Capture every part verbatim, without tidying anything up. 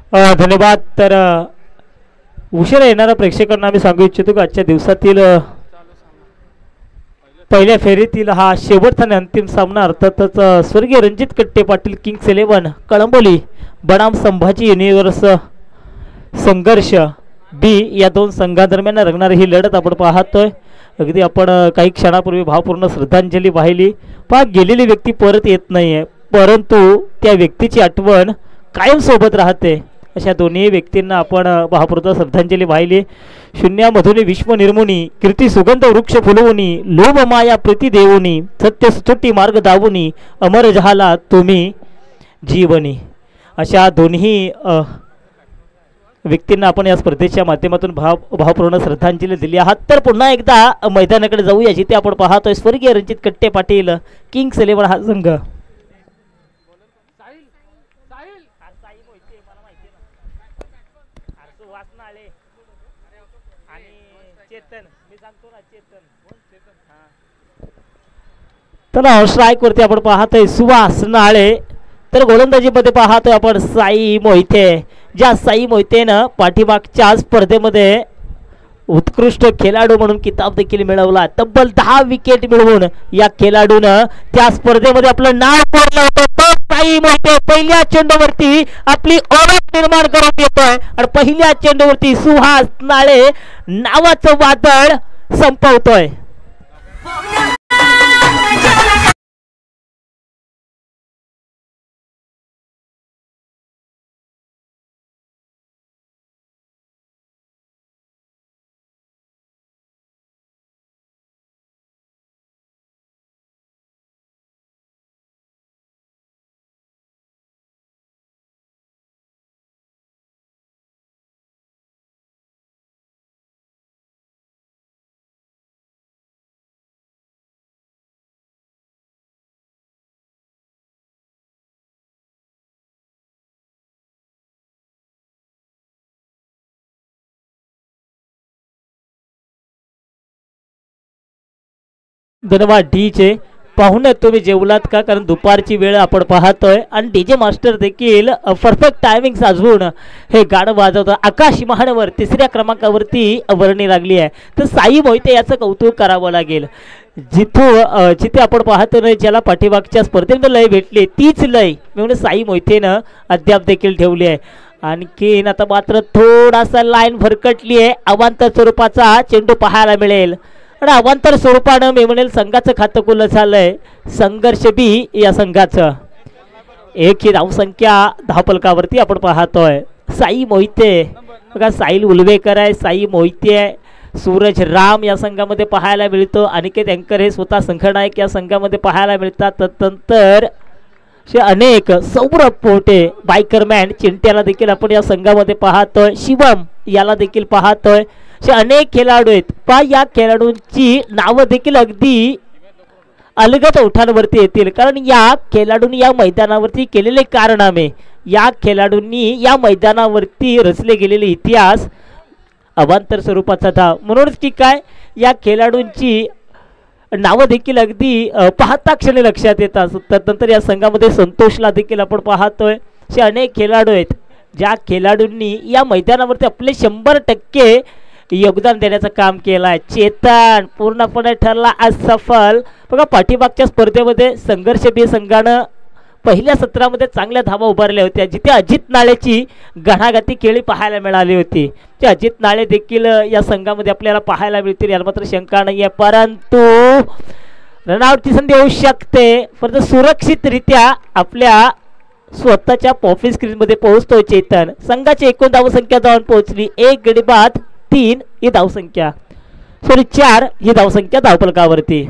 अ, धन्यवाद. तर अ, उशिरा येणाऱ्या प्रेक्षकांना आम्ही सांगू इच्छितो की आजच्या दिवसातील अ, पहिल्या फेरीतील हा शेवटचा आणि अंतिम सामना अर्थातच अ, स्वर्गीय रणजित कट्टे पाटील किंग्स इलेव्हन कळंबोली बनाम संभाजी युनिव्हर्स संघर्ष बी या दोन संघादरम्यान रंगणारी ही लढत आपण पाहतोय. अगदी आपण अ, काही क्षणापूर्वी भावपूर्ण श्रद्धांजली वाहिली. पहा, गेलेली व्यक्ती परत येत नाहीये, परंतु त्या व्यक्तीची आठवण कायम सोबत राहते. अशा दोन्ही व्यक्तींना आपण अ, भावपूर्ण श्रद्धांजली वाहिली. शून्यामधून विश्व निर्मुनी कीर्ती सुगंध वृक्ष फुलवुनी लोभ माया प्रीती देवुनी सत्य सुचोटी मार्ग दावुनी अमर जहाला तुम्ही जीवनी. अशा दोन्ही अ, व्यक्तींना आपण या स्पर्धेच्या माध्यमातून भाव भावपूर्ण श्रद्धांजली दिली आहात. तर पुन्हा एकदा मैदानाकडे जाऊया जिथे आपण पाहतोय स्वर्गीय रणजित कट्टे पाटील किंग्स इलेव्हन हा संघ. तर स्ट्राईक वरती आपण पाहतोय सुहास नाळे. तर गोलंदाजीमध्ये पाहतोय आपण साई मोहिते. ज्या साई मोहितेनं पाठीमागच्या स्पर्धेमध्ये उत्कृष्ट खेळाडू म्हणून किताब देखील मिळवला. तब्बल दहा विकेट मिळवून या खेळाडूनं त्या स्पर्धेमध्ये आपलं नाव कोरलं होतं. तो साई मोहिते पहिल्या चेंडूवरती आपली ओळख निर्माण करून येतोय आणि पहिल्या चेंडूवरती सुहास नाळे नावाचं वादळ संपवतोय. धन्यवाद डीजे. पाहुणे तुम्ही जेवलात का? कारण दुपारची वेळ आपण पाहतोय आणि डीजे मास्टर देखील परफेक्ट टायमिंग साजवून हे गाणं वाजवतं. आकाश महानवर तिसऱ्या क्रमांकावरती वर्णी लागली आहे. तर साई मोहिते याचं कौतुक करावं लागेल. जिथं जिथे आपण पाहतो नाही ज्याला पाठीमागच्या स्पर्धेमध्ये लय भेटली तीच लय म्हणून साई मोहितेनं अद्याप देखील ठेवली आहे. आणखीन आता मात्र थोडासा लाईन भरकटली आहे. अवांतर स्वरूपाचा चेंडू पाहायला मिळेल आणि अवांतर स्वरूपानं मी म्हणेल संघाचं खातं खुलं झालंय. संघर्ष बी या संघाचं एक ही धावसंख्या धावफलकावरती आपण पाहतोय. साई मोहिते बघा, साईल उलवेकर आहे, साई मोहिते आहे, सूरज राम या संघामध्ये पाहायला मिळतो. अनिकेत अँकर हे स्वतः संघनायक या संघामध्ये पाहायला मिळतात. तदनंतर अनेक सौरभ पोटे बायकरमॅन चिंट्याला देखील आपण या संघामध्ये पाहतोय. शिवम याला देखील पाहतोय. असे अनेक खेळाडू आहेत. पा या खेळाडूंची नावं देखील अगदी अलगद ओठांवरती येतील कारण या खेळाडूंनी या मैदानावरती केलेले कारनामे, या खेळाडूंनी या मैदानावरती रचले गेलेले इतिहास अवांतर स्वरूपाचा था. म्हणूनच की काय या खेळाडूंची नावं देखील अगदी पाहता क्षणी लक्षात येतात. त्यानंतर या संघामध्ये संतोषला देखील आपण पाहतोय. असे अनेक खेळाडू आहेत ज्या खेळाडूंनी या मैदानावरती आपले शंभर टक्के योगदान देण्याचं काम केलं आहे. चेतन पूर्णपणे ठरला आज सफल. बघा, पाठीमागच्या स्पर्धेमध्ये संघर्ष बी संघानं पहिल्या सत्रामध्ये चांगल्या धावा उभारल्या होत्या जिथे अजित नाळेची घणाघाती खेळी पाहायला मिळाली होती. ते अजित नाळे देखील या संघामध्ये आपल्याला पाहायला मिळतील याला मात्र शंका नाही आहे. परंतु रनआउटची संधी येऊ शकते, परंतु सुरक्षितरित्या आपल्या स्वतःच्या पॉफी स्क्रीनमध्ये पोहोचतोय चेतन. संघाची एकूण धावसंख्या जाऊन पोहोचली एक गडी बाद तीन ही धावसंख्या, सॉरी चार ही धावसंख्या धावफलकावरती.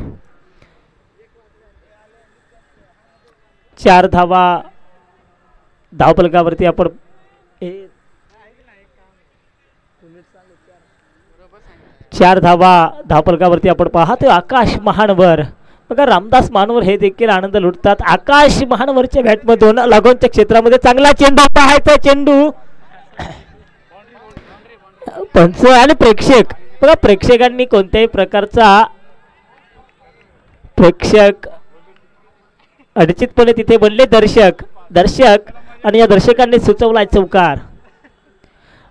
चार धावा धावफलकावरती आपण चार धावा धावफलकावरती आपण पाहतोय. आकाश महानवर बघा, रामदास मानवर हे देखील आनंद लुटतात. आकाश महानवरच्या बॅटमधून लागूनच्या क्षेत्रामध्ये चांगला चेंडू पाहायचा. चेंडू पंच आणि प्रेक्षक बघा, प्रेक्षकांनी कोणत्याही प्रकारचा प्रेक्षक अडचितपणे तिथे बनले दर्शक दर्शक आणि या दर्शकांनी सुचवलाय चौकार.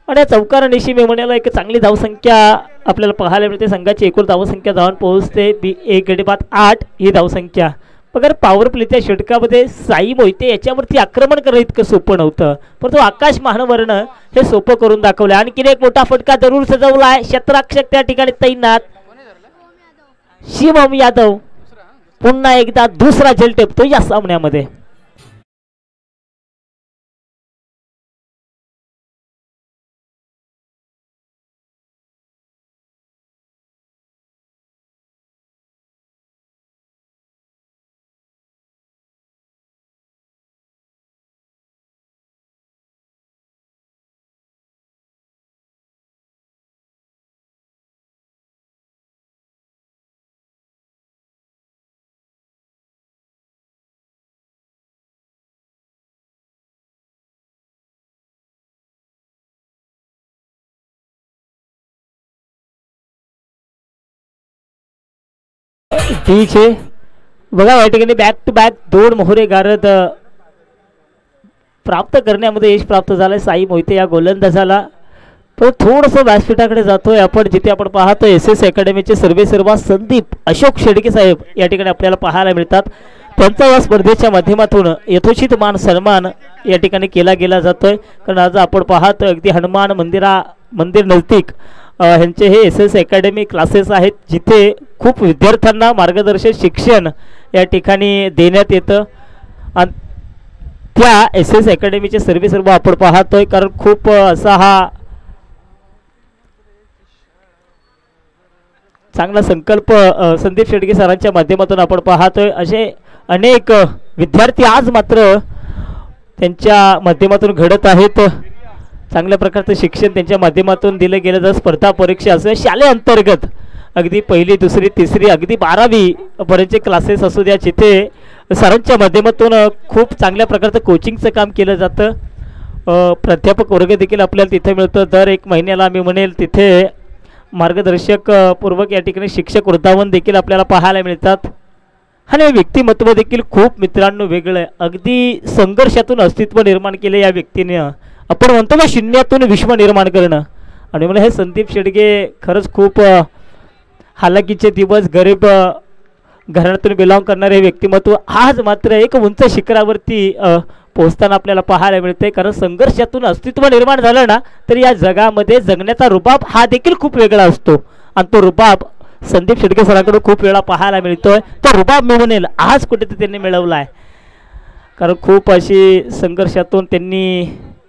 आणि चौकारानिशी मी म्हणाला एक चांगली धावसंख्या आपल्याला पाहायला मिळते. संघाची एकूण धावसंख्या धावून पोहोचते बी एक गडी बाद आठ ही धावसंख्या. बघा पॉवर प्लेच्या षटकामध्ये साई मोहिते याच्यावरती आक्रमण करणं इतकं सोपं नव्हतं, परंतु आकाश महानवरनं हे सोपं करून दाखवलं. आणखीन एक मोठा फटका जरूर सजवला आहे. शतरक्षक त्या ठिकाणी तैनात. शिवम यादव पुन्हा एकदा दुसरा झेल टेपतो या सामन्यामध्ये. ठीक आहे बघा या ठिकाणी बॅक टू बॅक दोन मोहरे गारद प्राप्त करण्यामध्ये यश प्राप्त झालंय साई मोहिते या गोलंदाजाला. तो थोडंसं व्यासपीठाकडे जातोय आपण, जिथे आपण पाहतो एस एस अकॅडमीचे सर्वे सर्वा संदीप अशोक शेडके साहेब या ठिकाणी आपल्याला पाहायला मिळतात. त्यांचा या स्पर्धेच्या माध्यमातून यथोचित मान सन्मान या ठिकाणी केला गेला जातोय. कारण आज आपण पाहतो अगदी हनुमान मंदिरा मंदिर नजदीक ह्यांचे हे एस एस अकॅडमी क्लासेस आहेत, जिथे खूप विद्यार्थ्यांना मार्गदर्शन शिक्षण या ठिकाणी देण्यात येतं. आणि त्या एस एस अकॅडमीचे सर्वे सर्व आपण पाहतोय, कारण खूप असा हा चांगला संकल्प संदीप शेडके सरांच्या माध्यमातून आपण पाहतोय. असे अनेक विद्यार्थी आज मात्र त्यांच्या माध्यमातून घडत आहेत. चांगल्या प्रकारचं शिक्षण त्यांच्या माध्यमातून दिलं गेलं. जर स्पर्धा परीक्षा असेल शालेय अंतर्गत अगदी पहिली दुसरी तिसरी अगदी बारावी पर्यंतचे क्लासेस असू द्या, जिथे सरांच्या माध्यमातून खूप चांगल्या प्रकारचं कोचिंगचं काम केलं जातं. प्राध्यापक वर्ग देखील आपल्याला तिथे मिळतं. दर एक महिन्याला मी म्हणेल तिथे मार्गदर्शक पूर्वक या ठिकाणी शिक्षक वृंदावन देखील आपल्याला पाहायला मिळतात. आणि व्यक्तिमत्व देखील खूप मित्रांनो वेगळं आहे. अगदी संघर्षातून अस्तित्व निर्माण केलं या व्यक्तीने. आपण म्हणतो ना शून्यातून विश्व निर्माण करणं. आणि मला हे संदीप शेडगे खरंच खूप हालाकीचे दिवस, गरीब घराण्यातून बिलॉंग करणारे व्यक्तिमत्व आज मात्र एक उंच शिखरावरती पोहोचताना आपल्याला पाहायला मिळते. कारण संघर्षातून अस्तित्व निर्माण झालं ना, तर या जगामध्ये जगण्याचा रुबाब हा देखील खूप वेगळा असतो. आणि तो रुबाब संदीप शेडके सरांकडून खूप वेळा पाहायला मिळतोय. तो रुबाब मी म्हणेल आज कुठेतरी त्यांनी मिळवला आहे. कारण खूप अशी संघर्षातून त्यांनी,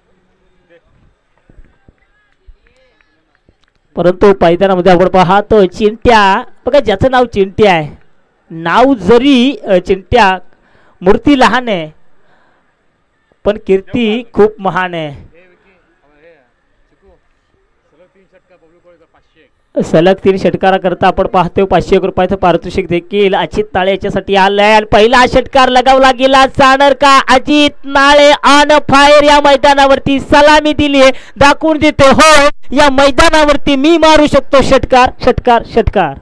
परंतु मैदानामध्ये आपण पाहतो चिंट्या. बघा ज्याचं नाव चिंट्या आहे, नाव जरी चिंट्या, मूर्ती लहान आहे पण कीर्ती खूप महान आहे. सलग तीन षटकारा करता आपण पाहतोय पाचशे एक रुपयाचं पारितोषिक देखील अजित नाळे याच्यासाठी आलंय. आणि पहिला षटकार लगावला गेला. जाणार का अजित नाळे ऑन फायर या मैदानावरती सलामी दिली, दाखवून देते हो या मैदानावरती मी मारू शकतो षटकार षटकार षटकार.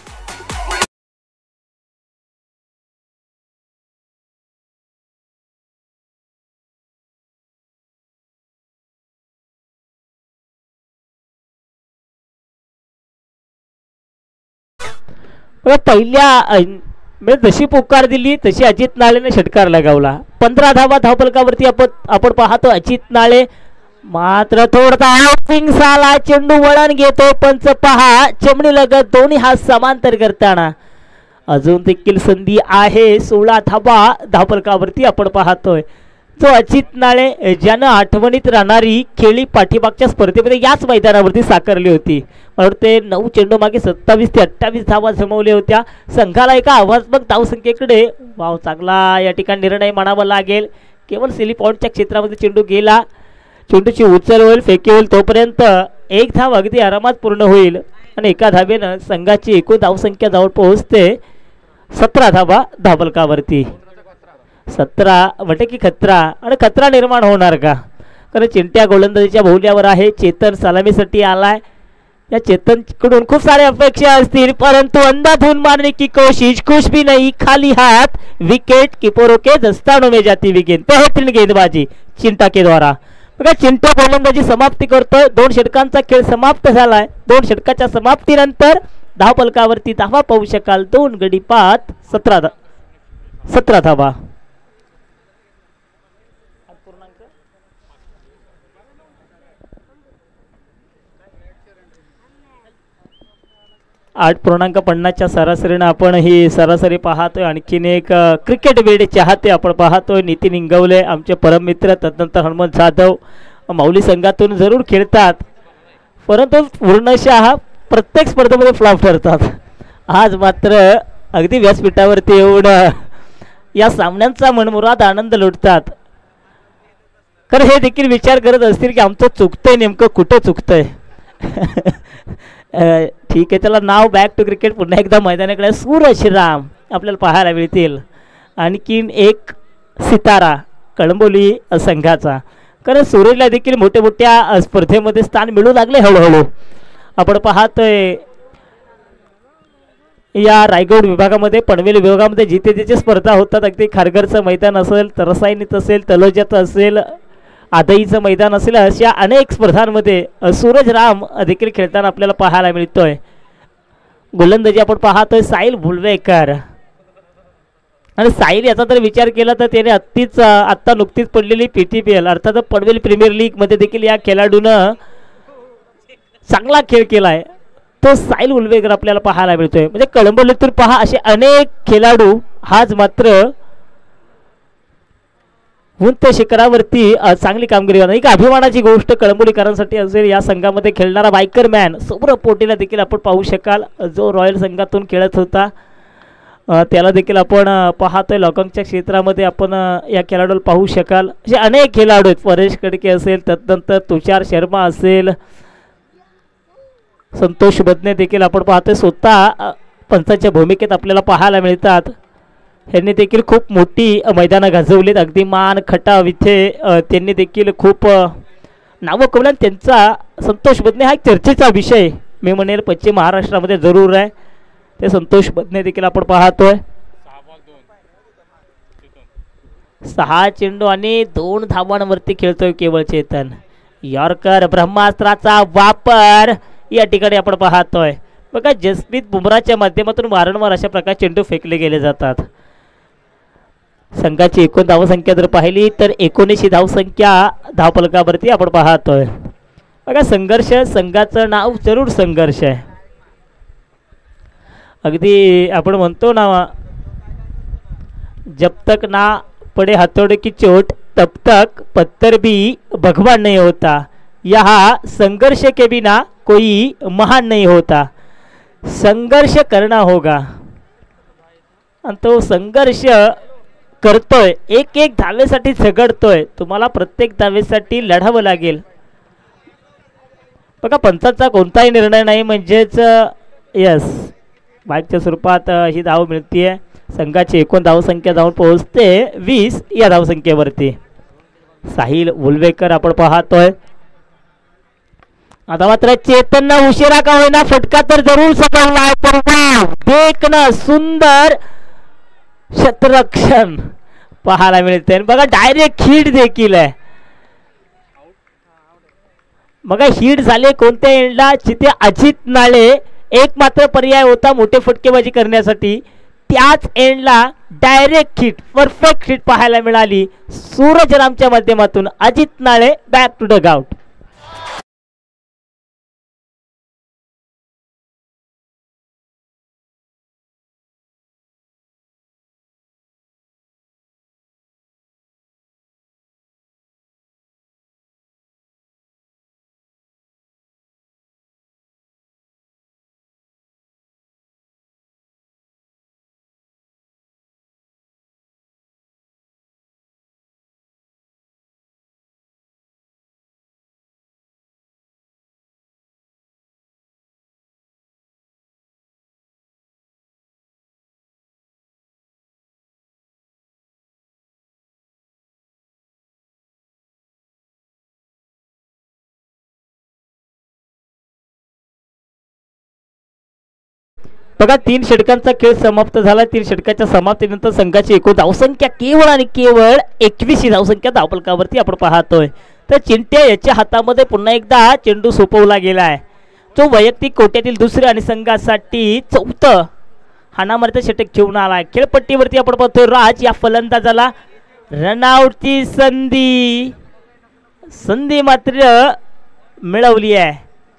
पहिल्या जशी पुकार दिली तशी अजित नाळेने षटकार लगावला. पंधरा धावा धावफलकावरती आपण आपण पाहतो अजित नाळे. मात्र थोडा साला चेंडू वळण घेतो. पंच पहा चमडी लगत दोन्ही हात समांतर करताना अजून देखील संधी आहे. सोळा धावा धावफलकावरती आपण पाहतोय. जो अजित नाळे ज्यानं आठवणीत राहणारी खेळी पाठीमागच्या स्पर्धेमध्ये याच मैदानावरती साकारली होती. म्हणून ते नऊ चेंडू मागे सत्तावीस ते अठ्ठावीस धावा जमवल्या होत्या. संघाला एका आव्हानात्मक धावसंख्येकडे वाव चांगला या ठिकाणी निर्णय मानावा लागेल. केवळ सिली पॉईंटच्या क्षेत्रामध्ये चेंडू गेला. चेंडूची उचल होईल, फेकी होईल, तोपर्यंत एक धाव अगदी आरामात पूर्ण होईल. आणि एका धावेनं संघाची एकूण धावसंख्या जवळ पोहोचते सतरा धावा धावफलकावरती. सतरा म्हटलं की खतरा, आणि खतरा निर्माण होणार का? कारण चिंट्या गोलंदाजीच्या भोवल्यावर आहे. चेतन सलामीसाठी आलाय. या चेतन कडून खूप साऱ्या अपेक्षा असतील, परंतु अंधाधुन मारने की कोशिश, कुछ भी नहीं, खाली हाथ, विकेट कीपरों के दस्तानों में जाती विकेट. बेहतरीन गेंदबाजी चिंटा के द्वारा. बघा चिंटू गोलंदाजी समाप्ती करतोय. दोन षटकांचा खेळ समाप्त झालाय. दोन षटकाच्या समाप्तीनंतर धाव फलकावरती धावा पाहू शकाल. दोन गडी पाच सतरा सतरा धावा. आठ पूर्णांक पन्नासच्या सरासरीनं आपण ही सरासरी पाहतोय. आणखीन एक क्रिकेट वेड चाहते आपण पाहतोय. नितीन इंगवले आमचे परममित्र, तदनंतर हनुमंत जाधव माऊली संघातून जरूर खेळतात, परंतु पूर्णशः प्रत्येक स्पर्धेमध्ये फ्लॉप ठरतात. आज मात्र अगदी व्यासपीठावरती येऊन या सामन्यांचा मनमुराद आनंद लुटतात. कारण हे देखील विचार करत असतील की आमचं चुकतंय नेमकं कुठं चुकतंय. ठीक आहे, त्याला नाव बॅक टू क्रिकेट पुन्हा एकदा मैदानाकडे सूरज राम आपल्याला पाहायला मिळतील. आणखीन एक सितारा कळंबोली संघाचा, कारण सूरजला देखील मोठ्या मोठ्या स्पर्धेमध्ये स्थान मिळू लागले हळूहळू. आपण पाहतोय या रायगड विभागामध्ये, पनवेल विभागामध्ये जिथे जिथे स्पर्धा होतात, अगदी खारघरचं मैदान असेल, तरसाईनीत असेल, तलोजात असेल, आदईचं मैदान असेल, अशा अनेक स्पर्धांमध्ये सूरज राम देखील खेळताना आपल्याला पाहायला मिळतोय. गोलंदाजी आपण पाहतोय साहिल भुलवेकर. आणि साहिल याचा जर विचार केला तर त्याने अत्तीच आत्ता नुकतीच पडलेली पी टी पी एल अर्थात पनवेल प्रीमियर लीगमध्ये देखील या खेळाडूनं चांगला खेळ केला आहे. तो साहिल उलवेकर आपल्याला पाहायला मिळतोय. म्हणजे कळंबोलीतून पहा असे अनेक खेळाडू आज मात्र उंच शिखरावरती चांगली कामगिरी करणार. एक अभिमानाची गोष्ट कळंबोलीकरांसाठी असेल. या संघामध्ये खेळणारा बायकर मॅन सौरभ पोटेला देखील आपण पाहू शकाल, जो रॉयल संघातून खेळत होता. त्याला देखील आपण पाहतोय. लॉकॉंगच्या क्षेत्रामध्ये आपण या खेळाडूला पाहू शकाल. असे अनेक खेळाडू आहेत. परेश कडके असेल, तदनंतर तुषार शर्मा असेल, संतोष बदने देखील आपण पाहतोय स्वतः पंचांच्या भूमिकेत आपल्याला पाहायला मिळतात. यांनी देखील खूप मोठी मैदानं गाजवलीत. अगदी मान खटाव इथे त्यांनी देखील खूप नावं कमवली. त्यांचा संतोष बदने हा एक चर्चेचा विषय मी म्हणेल पश्चिम महाराष्ट्रामध्ये जरूर आहे. ते संतोष बदने देखील आपण पाहतोय. सहा चेंडू आणि दोन धावांवरती खेळतोय केवळ चेतन. यॉर्कर ब्रह्मास्त्राचा वापर या ठिकाणी आपण पाहतोय. बघा जसप्रीत बुमराच्या माध्यमातून वारंवार अशा प्रकारे चेंडू फेकले गेले जातात. संघाची एकूण धावसंख्या जर पाहिली तर एकोणीसशे धावसंख्या धावफलकावरती आपण पाहतोय. बघा संघर्ष, संघाचं नाव जरूर संघर्ष आहे. अगदी आपण म्हणतो ना, जब तक ना पडे हथौड़े की चोट तब तक पत्थर भी भगवान नहीं होता. यहाँ संघर्ष के बिना कोई महान नहीं होता. संघर्ष करना होगा. आणि तो संघर्ष करतोय, एक एक धावेसाठी झगडतोय. तुम्हाला प्रत्येक धावेसाठी लढावं लागेल. बघा पंचांचा कोणताही निर्णय नाही, म्हणजेच यस बाईकच्या स्वरूपात ही धाव मिळतीये. संघाची एकूण धावसंख्या जाऊन पोहोचते वीस या धावसंख्येवरती. साहिल उलवेकर आपण पाहतोय. आता मात्र चेतन उशिरा का होईना फटका तर जरूर सकललाय. पण देख ना सुंदर क्षेत्ररक्षण पाहायला मिळते. बघा डायरेक्ट हिट देखील आहे. बघा हिट झाले कोणत्या एंडला, जिथे अजित नाळे एक मात्र पर्याय होता मोठे फटकेबाजी करण्यासाठी, त्याच एंडला डायरेक्ट हिट, परफेक्ट हिट पाहायला मिळाली सूरज रामच्या माध्यमातून. Ajit Nale back to the hut. बघा तीन षटकांचा खेळ समाप्त झाला. तीन षटकाच्या समाप्तीनंतर संघाची एकूण धावसंख्या केवळ आणि केवळ एकवीस ही धावसंख्या धावफलकावरती आपण पाहतोय. तर चिंट्या याच्या हातामध्ये पुन्हा एकदा चेंडू सोपवला गेला आहे, जो वैयक्तिक कोट्यातील दुसऱ्या आणि संघासाठी चौथं हाणामारीचं षटक घेऊन आलाय. खेळपट्टीवरती आपण पाहतोय राज या फलंदाजाला रनआउटची संधी संधी मात्र मिळवली आहे.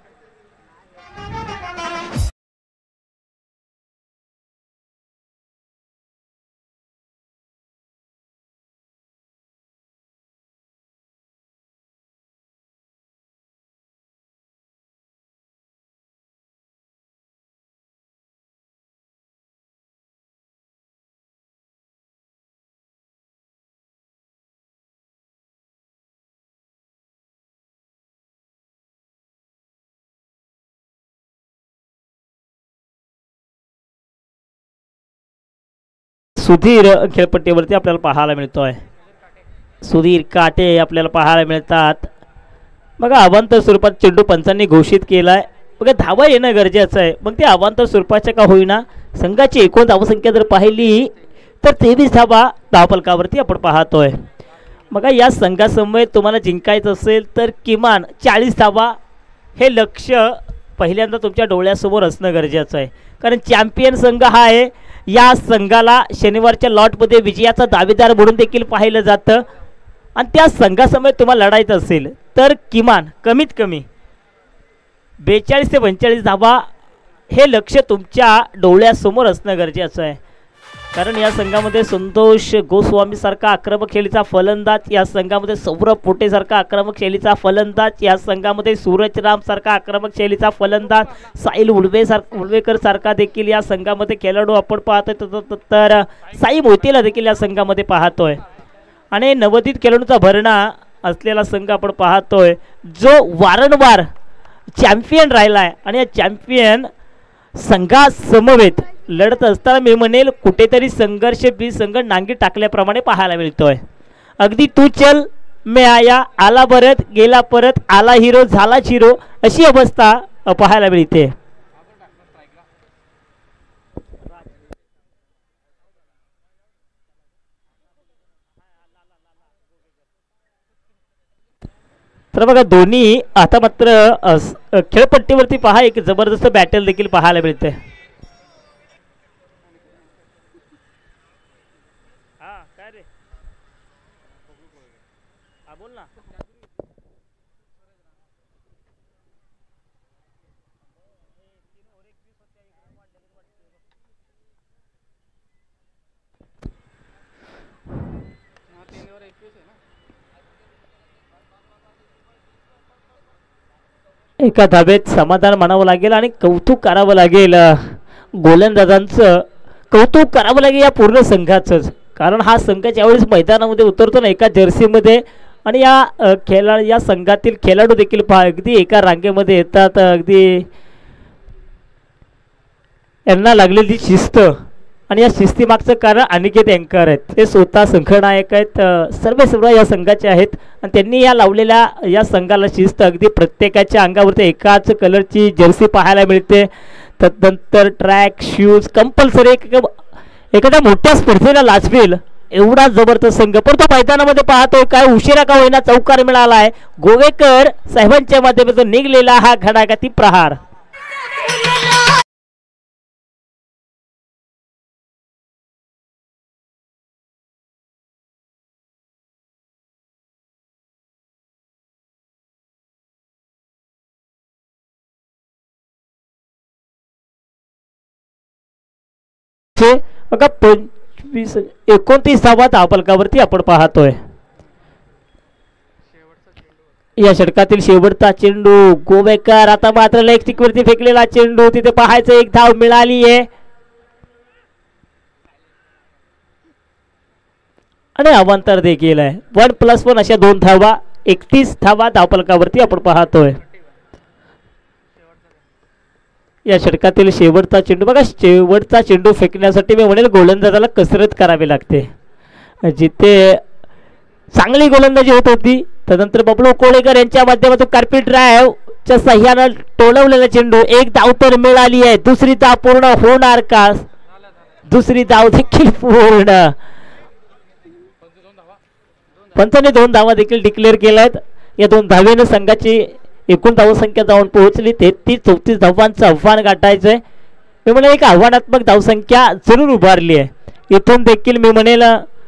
सुधीर खेळपट्टीवरती आपल्याला पाहायला मिळतोय. सुधीर काटे आपल्याला पाहायला मिळतात. बघा अवांतर स्वरूपात चेंडू पंचांनी घोषित केलाय. बघा धावा येणं गरजेचं आहे. मग ते अवांतर स्वरूपाच्या का होईना संघाची एकूण धावसंख्या जर पाहिली तर तेवीस धावा धावफलकावरती आपण पाहतोय. बघा या संघासमोर तुम्हाला जिंकायचं असेल तर किमान चाळीस धावा हे लक्ष्य पहिल्यांदा तुमच्या डोळ्यासमोर असणं गरजेचं आहे. कारण चॅम्पियन संघ हा आहे, या संघाला शनिवारच्या लॉटमध्ये विजयाचा दावेदार म्हणून देखील पाहिलं जातं. आणि त्या संघासमोर तुम्हाला लढायचं असेल तर किमान कमीत कमी बेचाळीस ते पंचेचाळीस धावा हे लक्ष्य तुमच्या डोळ्यासमोर असणं गरजेचं आहे. कारण या संघामध्ये संतोष गोस्वामीसारखा आक्रमक शैलीचा फलंदाज, या संघामध्ये सौरभ पोटेसारखा आक्रमक शैलीचा फलंदाज, या संघामध्ये सूरज रामसारखा आक्रमक शैलीचा फलंदाज, साहिल उडवे सार उडवेकर सारखा देखील या संघामध्ये खेळाडू आपण पाहतोय. तर साई मोतीला देखील या संघामध्ये पाहतोय. आणि नवोदित खेळाडूंचा भरणा असलेला संघ आपण पाहतोय, जो वारंवार चॅम्पियन राहिला आहे. आणि या चॅम्पियन संघासमवेत लढत असताना मी म्हणेल कुठेतरी संघर्ष बी संघ नांगी टाकल्याप्रमाणे पाहायला मिळतोय. अगदी तू चल मैं आया, आला परत गेला परत, आला हिरो झालाच हिरो अशी अवस्था पाहायला मिळते. तर बघा दोन्ही आता मात्र खेळपट्टीवरती पहा एक जबरदस्त बॅटल देखील पाहायला मिळते. एका धाब्यात समाधान मानावं लागेल आणि कौतुक करावं लागेल. गोलंदाजांचं कौतुक करावं लागेल या पूर्ण संघाचंच. कारण हा संघ ज्यावेळेस मैदानामध्ये उतरतो ना एका जर्सीमध्ये, आणि या खेळा या संघातील खेळाडू देखील पहा अगदी एका रांगेमध्ये येतात. अगदी यांना लागलेली शिस्त, आणि या शिस्तीमागचं कारण अनिकेत अँकर आहेत. ते स्वतः संघनायक आहेत, सर्व सर्व या संघाचे आहेत. आणि त्यांनी या लावलेल्या या संघाला शिस्त अगदी प्रत्येकाच्या अंगावरती एकाच कलरची जर्सी पाहायला मिळते. तदनंतर ट्रॅक शूज कंपल्सरी एक एखाद्या मोठ्या स्पर्धेला लाजवेल एवढा जबरदस्त संघ. पण तो मैदानामध्ये पाहतोय काय उशिरा का होईना चौकार मिळाला आहे. गोवेकर साहेबांच्या माध्यमातून निघलेला हा घडाघाती प्रहार. बघा पंचवीस एकोणतीस धावा धावफलकावरती आपण पाहतोय. या षटकातील शेवटचा चेंडू गोवेकर, आता मात्र लेग स्टिकवरती फेकलेला चेंडू, तिथे पाहायचं एक धाव मिळाली आहे. आणि अवांतर देखील आहे. वन प्लस वन अशा दोन धावा, एकतीस धावा धावफलकावरती आपण पाहतोय. या षटकातील शेवटचा चेंडू बघा, शेवटचा चेंडू फेकण्यासाठी मी म्हणेल गोलंदाजाला कसरत करावी लागते. जिथे चांगली गोलंदाजी होत होती त्यानंतर बबलू कोळेकर यांच्या माध्यमातून कार्पेट ड्राईव्हच्या सह्यानं टोलवलेला चेंडू, एक धाव तर मिळाली आहे. दुसरी धाव पूर्ण होणार का? दुसरी धाव देखील पूर्ण. पंचाने दोन धावा देखील डिक्लेअर केल्या आहेत. या दोन धावेनं संघाची एकूण धावसंख्या जाऊन पोहोचली तेहतीस चौतीस धावांचं आव्हान गाठायचं आहे. मी म्हणेल एक आव्हानात्मक धावसंख्या जरूर उभारली आहे. इथून देखील मी म्हणेल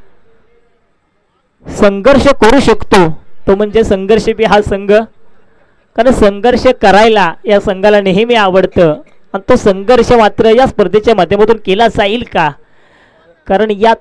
संघर्ष करू शकतो तो म्हणजे संघर्षबी हा संघ, कारण संघर्ष करायला या संघाला नेहमी आवडतं आणि तो संघर्ष मात्र या स्पर्धेच्या माध्यमातून केला जाईल का, कारण या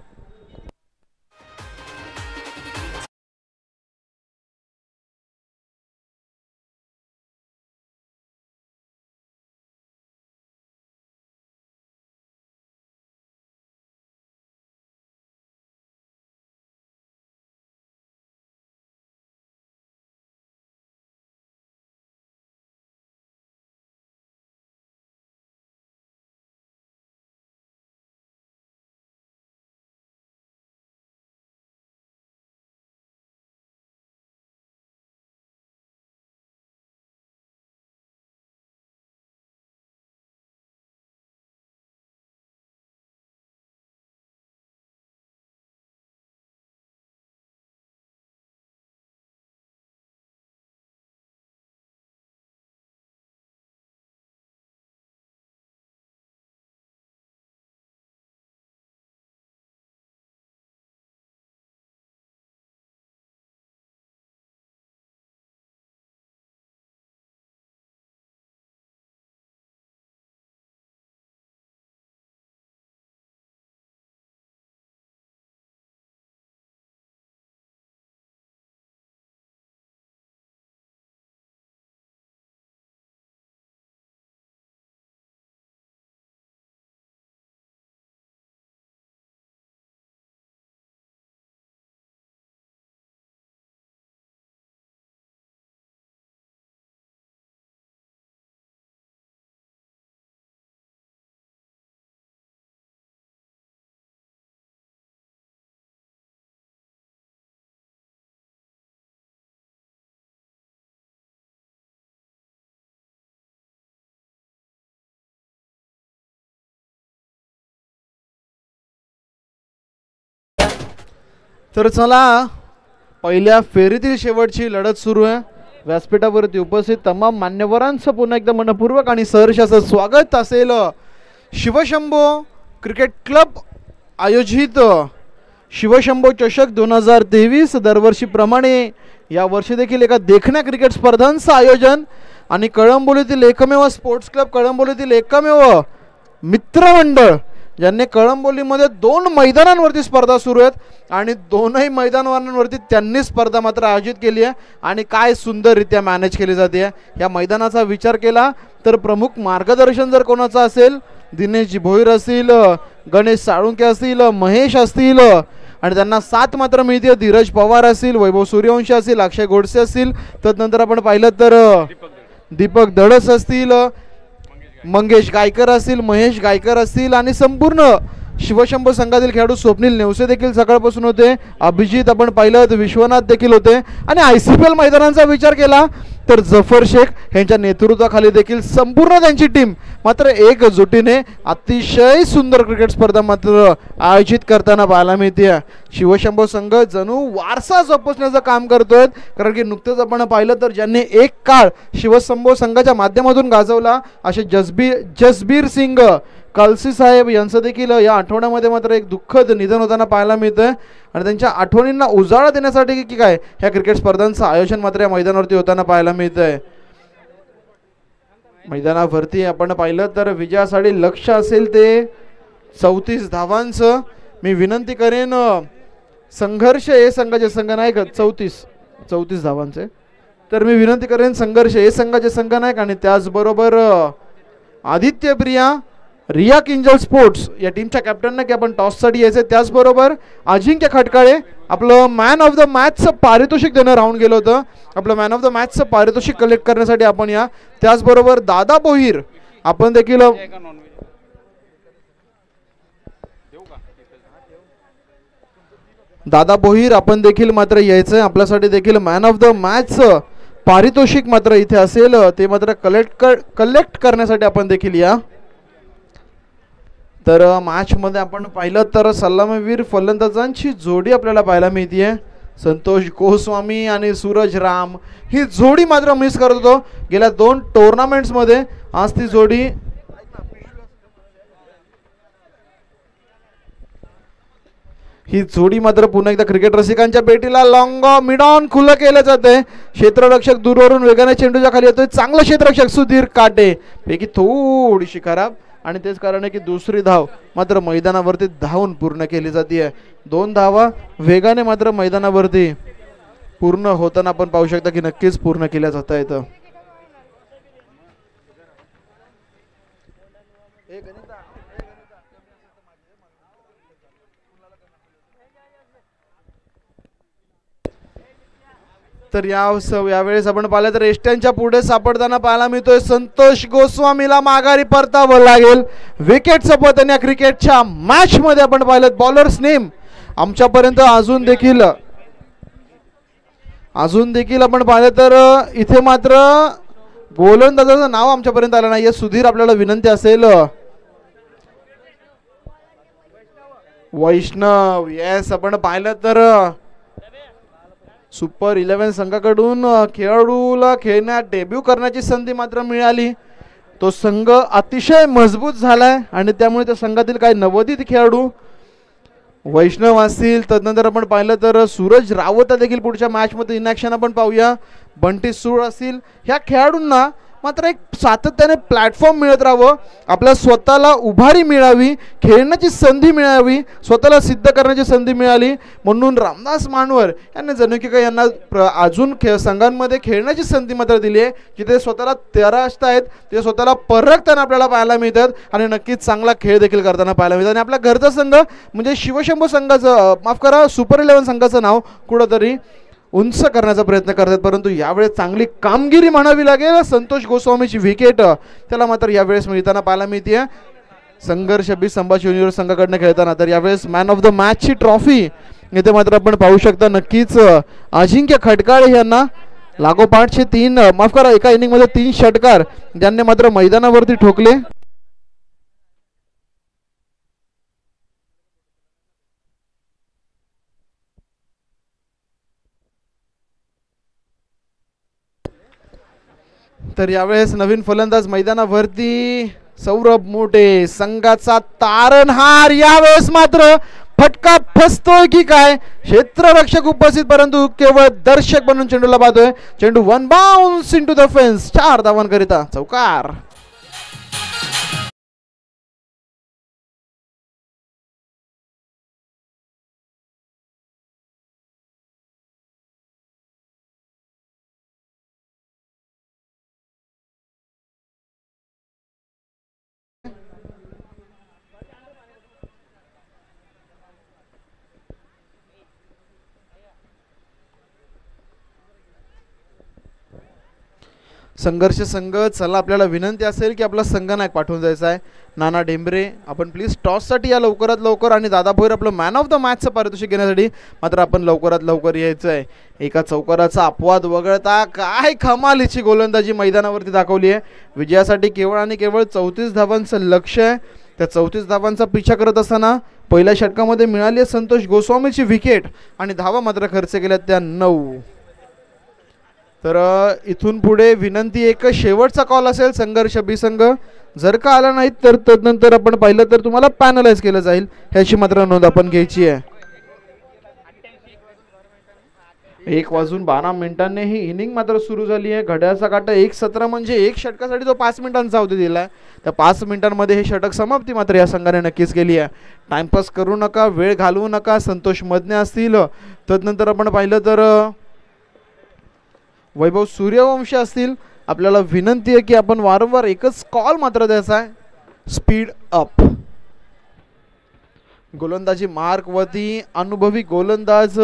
तर चला पहिल्या फेरीतील शेवटची लढत सुरू आहे. व्यासपीठावरती उपस्थित तमाम मान्यवरांचं पुन्हा एकदा मनपूर्वक आणि सहर्ष असं स्वागत असेल. शिवशंभो क्रिकेट क्लब आयोजित शिवशंभो चषक दोन हजार तेवीस दरवर्षीप्रमाणे या वर्षी देखील एका देखण्या क्रिकेट स्पर्धांचं आयोजन आणि कळंबोलीतील एकमेव स्पोर्ट्स क्लब कळंबोलीतील एकमेव मित्रमंडळ ज्यांनी कळंबोलीमध्ये दोन मैदानांवरती स्पर्धा सुरू आहेत आणि दोनही मैदानांवरती त्यांनी स्पर्धा मात्र आयोजित केली आहे आणि काय सुंदररित्या मॅनेज केली जाते. या मैदानाचा विचार केला तर प्रमुख मार्गदर्शन जर कोणाचं असेल, दिनेशजी भोईर असतील, गणेश साळुंके असतील, महेश असतील आणि त्यांना साथ मात्र मिळते. धीरज पवार असतील, वैभव सूर्यवंशी असतील, अक्षय गोडसे असतील, तदनंतर आपण पाहिलं तर दीपक धडस असतील, मंगेश गायकर असतील, महेश गायकर असतील आणि संपूर्ण शिवशंभो संघातील खेळाडू स्वप्नील नेवसे देखील सकाळपासून होते. अभिजित आपण पाहिलं तर विश्वनाथ देखील होते आणि आय सी पी एल मैदानांचा विचार केला तर जफर शेख यांच्या नेतृत्वाखाली देखील संपूर्ण त्यांची टीम मात्र एकजुटीने अतिशय सुंदर क्रिकेट स्पर्धा मात्र आयोजित करताना पाहायला मिळते. शिवशंभो संघ जणू वारसा जपण्याचं काम करतोय, कारण की नुकतंच आपण पाहिलं तर ज्यांनी एक काळ शिवशंभो संघाच्या माध्यमातून गाजवला असे जसबीर जसबीर सिंग कलसी साहेब यांचं देखील या आठवड्यामध्ये मात्र एक दुःखद निधन होताना पाहायला मिळतंय आणि त्यांच्या आठवणींना उजाळा देण्यासाठी की काय ह्या क्रिकेट स्पर्धांचं आयोजन मात्र या मैदानावरती होताना पाहायला मिळतंय. मैदानावरती आपण पाहिलं तर विजयासाठी लक्ष असेल ते चौतीस धावांचं. मी विनंती करेन संघर्ष हे संघाचे संघ नायक चौतीस चौतीस धावांचे तर मी विनंती करेन संघर्ष हे संघाचे संघ नायक आणि त्याचबरोबर आदित्य प्रिया रिया किंजल स्पोर्ट्स या टीमच्या कॅप्टनना की आपण टॉससाठी यायचं. त्याचबरोबर अजिंक्य खटकाळे आपलं मॅन ऑफ द मॅचचं पारितोषिक देणं राहून गेलं होतं, आपलं मॅन ऑफ द मॅचचं पारितोषिक कलेक्ट करण्यासाठी आपण या. त्याचबरोबर दादा बोहीर आपण देखील दादा बोहीर आपण देखील मात्र यायचं. आपल्यासाठी देखील मॅन ऑफ द मॅचचं पारितोषिक मात्र इथे असेल ते मात्र कलेक्ट कर कलेक्ट करण्यासाठी आपण देखील या. तर मॅच मध्ये आपण पाहिलं तर सलामीवीर फलंदाजांची जोडी आपल्याला पाहायला मिळते. संतोष गोस्वामी आणि सूरज राम ही जोडी मात्र मिस करत होतो गेल्या दोन टुर्नामेंट्स मध्ये. आज ती जोडी ही जोडी मात्र पुन्हा एकदा क्रिकेट रसिकांच्या भेटीला लॉंग मिड ऑन खुलं केलं जाते. क्षेत्ररक्षक दूरवरून वेगाने चेंडूच्या खाली येतोय. चांगला क्षेत्ररक्षक सुधीर काटे पैकी थोडीशी खराब आणि तेच कारण आहे की दुसरी धाव मात्र मैदानावरती धावून पूर्ण केली जाते. दोन धावा वेगाने मात्र मैदानावरती पूर्ण होताना आपण पाहू शकता की नक्कीच पूर्ण केल्या जात आहेत. तर या यावेळेस आपण पाहिलं तर एष्ट्यांच्या पुढे सापडताना पाहायला मिळतोय संतोष गोस्वामीला माघारी परतावं लागेल. विकेटचं पतन या क्रिकेटच्या मॅच मध्ये आपण पाहिलं. बॉलर्स नेम आमच्यापर्यंत अजून देखील अजून देखील आपण पाहिलं तर इथे मात्र गोलंदाजाचं नाव आमच्यापर्यंत आलं नाहीये. सुधीर आपल्याला विनंती असेल. वैष्णव येस आपण पाहिलं तर सुपर इलेव्हन संघाकडून खेळाडूला खेळण्यात डेब्यू करण्याची संधी मात्र मिळाली. तो संघ अतिशय मजबूत झालाय आणि त्यामुळे त्या संघातील काही नवोदित खेळाडू वैष्णव असतील. तदनंतर आपण पाहिलं तर सूरज रावत देखील पुढच्या मॅच मध्ये इनॅक्शन आपण पाहूया. बंटी सूळ असतील. ह्या खेळाडूंना मात्र एक सातत्याने प्लॅटफॉर्म मिळत राहावं. आपल्या स्वतःला उभारी मिळावी. खेळण्याची संधी मिळावी. स्वतःला सिद्ध करण्याची संधी मिळाली म्हणून रामदास मानवर यांनी जणू की काही यांना अजून खेळ संघांमध्ये खेळण्याची संधी मात्र दिली आहे. जिथे स्वतःला तेरा असतायत ते स्वतःला परखताना आपल्याला पाहायला मिळतात आणि नक्कीच चांगला खेळ देखील करताना पाहायला मिळतात. आणि आपला घरचा संघ म्हणजे शिवशंभू संघाचं माफ करा सुपर इलेव्हन संघाचं नाव कुठंतरी उंच करण्याचा प्रयत्न करतात. परंतु यावेळेस चांगली कामगिरी म्हणावी लागेल. संतोष गोस्वामीची विकेट त्याला मात्र यावेळेस मिळताना पाहायला मिळते. संघर्ष बी संभाजी युनिव्हर्स संघाकडनं खेळताना तर यावेळेस मॅन ऑफ द मॅचची ट्रॉफी इथे मात्र आपण पाहू शकता. नक्कीच अजिंक्य खटकाळे यांना लागोपाठचे तीन माफ करा एका इनिंग मध्ये तीन षटकार ज्यांनी मात्र मैदानावरती ठोकले. तर यावेळेस नवीन फलंदाज मैदानावरती सौरभ मोठे संघाचा तारणहार. यावेळेस मात्र फटका फसतोय की काय. क्षेत्ररक्षक उपस्थित परंतु केवळ दर्शक बनून चेंडूला पाहतोय. चेंडू one bounce into the fence. चार धावांकरिता चौकार. संघर्ष संघ चला आपल्याला विनंती असेल की आपला संघनायक पाठवून जायचा आहे. नाना डेंबरे आपण प्लीज टॉससाठी या लवकरात लवकर आणि दादा भोईर आपलं मॅन ऑफ द मॅचचं पारितोषिक घेण्यासाठी मात्र आपण लवकरात लवकर यायचं आहे. एका चौकाराचा अपवाद वगळता काय कमालीची गोलंदाजी मैदानावरती दाखवली आहे. विजयासाठी केवळ आणि केवळ चौतीस धावांचं लक्ष आहे. त्या चौतीस धावांचा पिछा करत असताना पहिल्या षटकामध्ये मिळाली आहे संतोष गोस्वामीची विकेट आणि धावा मात्र खर्च केल्या त्या नऊ. तर इथून पुढे विनंती एक शेवटचा कॉल असेल संघर्ष बी संघ जर का आला नाही तर तदनंतर आपण पाहिलं तर तुम्हाला पॅनलाइज केलं जाईल ह्याची मात्र नोंद आपण घ्यायची आहे. एक वाजून बारा मिनिटांनी ही इनिंग मात्र सुरू झाली आहे. घड्याळाचा काटा एक सतरा म्हणजे एक षटकासाठी जो पाच मिनिटांचा अवधी दिलाय त्या पाच मिनिटांमध्ये हे षटक समाप्ती मात्र या संघाने नक्कीच केली आहे. टाइमपास करू नका. वेळ घालवू नका. संतोष मधने असतील. तदनंतर आपण पाहिलं तर वैभव सूर्यवंशी असतील. आपल्याला विनंती आहे की आपण वारंवार एकच कॉल मात्र द्यायचा आहे. Speed up. गोलंदाजी मार्क वरती अनुभवी गोलंदाज.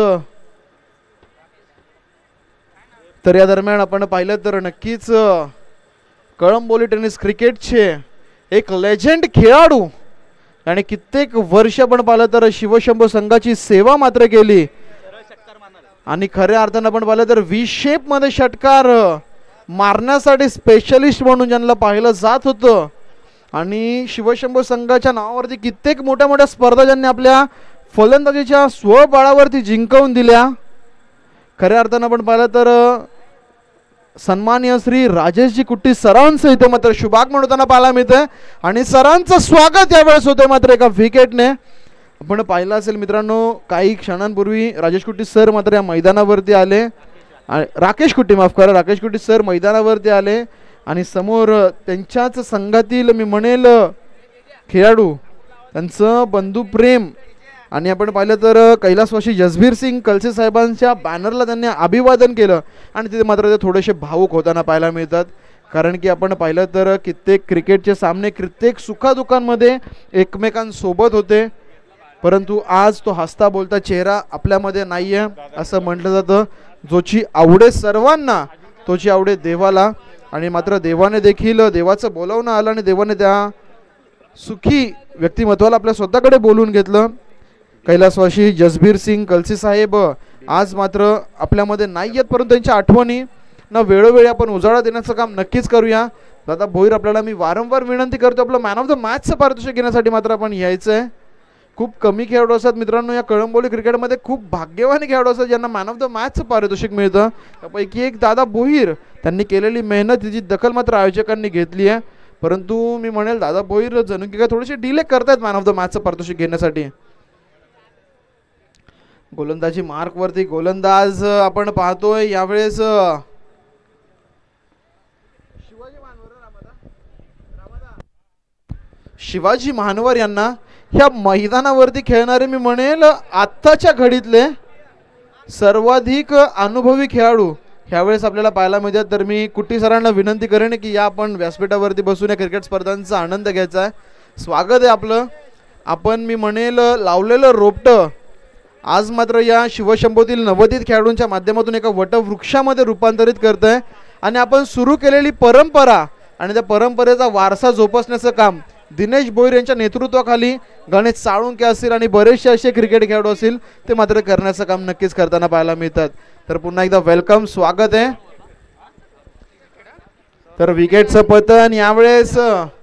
तर या दरम्यान आपण पाहिलं तर नक्कीच कळंबोली टेनिस क्रिकेटचे एक लेजेंड खेळाडू आणि कित्येक वर्ष आपण पाहिलं तर शिवशंभू संघाची सेवा मात्र केली आणि खऱ्या अर्थानं आपण पाहिलं तर वी शेप मध्ये षटकार मारण्यासाठी स्पेशलिस्ट म्हणून ज्यांना पाहिलं जात होतं आणि शिवशंभू संघाच्या नावावरती कित्येक मोठ्या मोठ्या स्पर्धा ज्यांनी आपल्या फलंदाजीच्या स्वबळावरती जिंकवून दिल्या खऱ्या अर्थानं आपण पाहिलं तर अ, सन्माननीय श्री राजेशजी कुट्टी सरांचं इथे मात्र शुभागमन होताना पाहायला मिळतंय आणि सरांचं स्वागत यावेळेस होतंय मात्र एका विकेटने. आपण पाहिलं असेल मित्रांनो, काही क्षणांपूर्वी राजेश कुट्टी सर मात्र या मैदानावरती आले. राकेश कुट्टी माफ करा राकेश कुट्टी सर मैदानावरती आले आणि समोर त्यांच्याच संघातील मी म्हणेल खेळाडू, त्यांचं बंधुप्रेम आणि आपण पाहिलं तर कैलासवासी जसबीर सिंग कलसे साहेबांच्या बॅनरला त्यांनी अभिवादन केलं आणि तिथे मात्र ते थोडेसे भावुक होताना पाहायला मिळतात. कारण की आपण पाहिलं तर कित्येक क्रिकेटचे सामने कित्येक सुखादुखांमध्ये एकमेकांसोबत होते, परंतु आज तो हसता बोलता चेहरा आपल्यामध्ये नाही आहे असं म्हटलं जातं. जोची आवडे सर्वांना तोची आवडे देवाला, आणि मात्र देवाने देखील देवाचं बोलावणं आलं आणि देवाने त्या सुखी व्यक्तिमत्वाला आपल्या स्वतःकडे बोलून घेतलं. कैलासवासी जसबीर सिंग कलसी साहेब आज मात्र आपल्यामध्ये नाही आहेत, परंतु त्यांच्या आठवणी ना वेळोवेळी आपण उजाळा देण्याचं काम नक्कीच करूया. दादा भोईर, आपल्याला मी वारंवार विनंती करतो, आपलं मॅन ऑफ द मॅचचं पारितोषिक घेण्यासाठी मात्र आपण यायचं आहे. खूप कमी खेळाडू असतात मित्रांनो या कळंबोली क्रिकेटमध्ये, खूप भाग्यवान खेळाडू असतात ज्यांना मॅन ऑफ द मॅचचं पारितोषिक मिळतं. त्यापैकी एक दादा भोईर, त्यांनी केलेली मेहनत तिची दखल मात्र आयोजकांनी घेतली आहे, परंतु मी म्हणेल दादा भोईर जणू की काय थोडेसे डिले करतायत मॅन ऑफ द मॅचचं पारितोषिक घेण्यासाठी. गोलंदाजी मार्कवरती गोलंदाज आपण पाहतोय यावेळेस शिवाजी महानवर यांना. ह्या मैदानावरती खेळणारे मी म्हणेल आत्ताच्या घडीतले सर्वाधिक अनुभवी खेळाडू ह्यावेळेस आपल्याला पाहायला मिळतात. तर मी कुट्टी सरांना विनंती करेन की या आपण व्यासपीठावरती बसून या क्रिकेट स्पर्धांचा आनंद घ्यायचा आहे. स्वागत आहे आपलं. आपण मी म्हणेल लावलेलं रोपटं आज मात्र या शिवशंभोतील नवोदित खेळाडूंच्या माध्यमातून एका वटवृक्षामध्ये रूपांतरित करत आहे आणि आपण सुरू केलेली परंपरा आणि त्या परंपरेचा वारसा जोपासण्याचं काम दिनेश भोईर यांच्या नेतृत्वाखाली गणेश साळुंके असतील आणि बरेचसे असे क्रिकेट खेळाडू असतील ते मात्र करण्याचं काम नक्कीच करताना पाहायला मिळतात. तर पुन्हा एकदा वेलकम, स्वागत आहे. तर विकेटचं पतन यावेळेस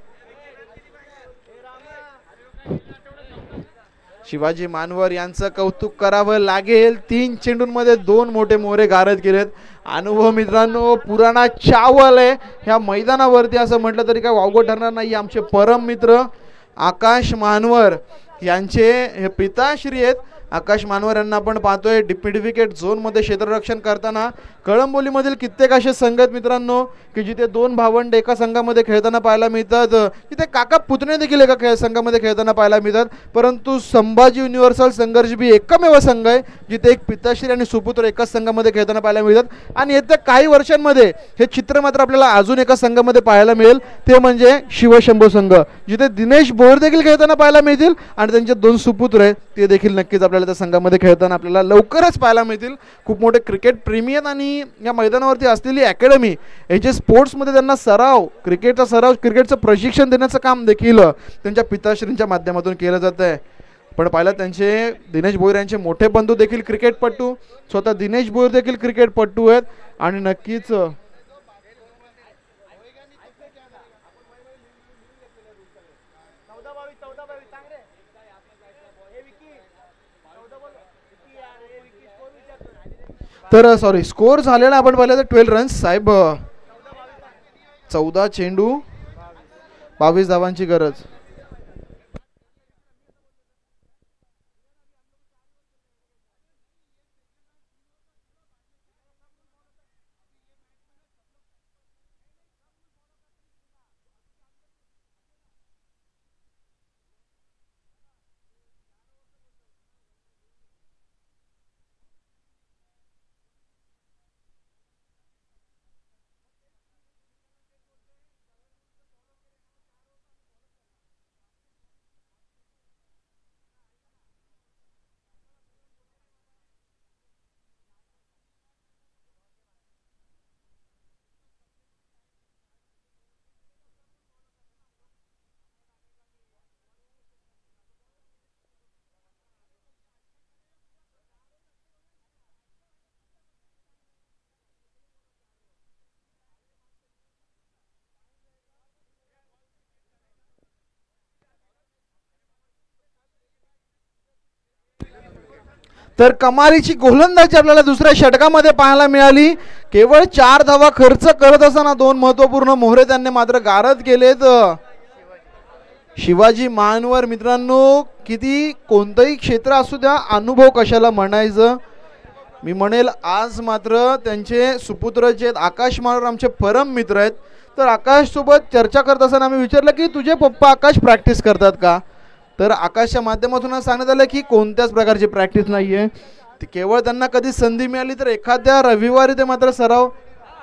शिवाजी मानवर यांचं कौतुक करावं लागेल. तीन चेंडूंमध्ये दोन मोठे मोरे गारद केलेत. अनुभव मित्रांनो पुराणा चावल आहे ह्या मैदानावरती असं म्हटलं तरी काय वावगं ठरणार नाही. आमचे परम मित्र आकाश मानवर यांचे हे पिताश्री आहेत. आकाश मानवर यांना आपण पाहतोय मिड विकेट झोनमध्ये क्षेत्ररक्षण करताना. कळंबोलीमधील कित्येक असे संघ आहेत मित्रांनो की जिथे दोन भावंड एका संघामध्ये खेळताना पाहायला मिळतात, तिथे काका पुतणे देखील एका खेळ संघामध्ये खेळताना पाहायला मिळतात. परंतु संभाजी युनिव्हर्सल संघर्ष बी एकमेव संघ आहे जिथे एक पिताश्री आणि सुपुत्र एकाच संघामध्ये खेळताना पाहायला मिळतात. आणि येत्या काही वर्षांमध्ये हे चित्र मात्र आपल्याला अजून एका संघामध्ये पाहायला मिळेल, ते म्हणजे शिवशंभो संघ, जिथे दिनेश भोईर देखील खेळताना पाहायला मिळतील आणि त्यांचे दोन सुपुत्र आहेत ते देखील नक्कीच आपल्याला त्या संघामध्ये खेळताना आपल्याला लवकरच पाहायला मिळतील. खूप मोठे क्रिकेट प्रेमी आहेत आणि या मैदानावरती असलेली अकॅडमी याचे स्पोर्ट्समध्ये त्यांना सराव क्रिकेटचा सराव क्रिकेटचं प्रशिक्षण देण्याचं काम देखील त्यांच्या पिताश्रींच्या माध्यमातून केलं जात आहे. पण पाहिलं त्यांचे दिनेश भोईर यांचे मोठे बंधू देखील क्रिकेटपटू, स्वतः दिनेश भोईर देखील क्रिकेटपटू आहेत आणि नक्कीच तर सॉरी स्कोर झालेला आपण पाहिलं तर ट्वेल्व रन्स साहेब, चौदा चेंडू बावीस धावांची गरज. तर कमालीची गोलंदाजी आपल्याला दुसऱ्या षटकामध्ये पाहायला मिळाली. केवळ चार धावा खर्च करत असताना दोन महत्वपूर्ण मोहरे त्यांनी मात्र गारद केलेत. शिवाजी महानवर मित्रांनो, किती कोणतंही क्षेत्र असू द्या, अनुभव कशाला म्हणायचं. मी म्हणेल आज मात्र त्यांचे सुपुत्र जे आकाश महानवर आमचे परम मित्र आहेत. तर आकाश सोबत चर्चा करत असताना आम्ही विचारलं की तुझे पप्पा आकाश प्रॅक्टिस करतात का. तर आकाशच्या माध्यमातून सांगण्यात आलं की कोणत्याच प्रकारची प्रॅक्टिस नाही आहे. केवळ त्यांना कधी संधी मिळाली तर एखाद्या रविवारी ते मात्र सराव.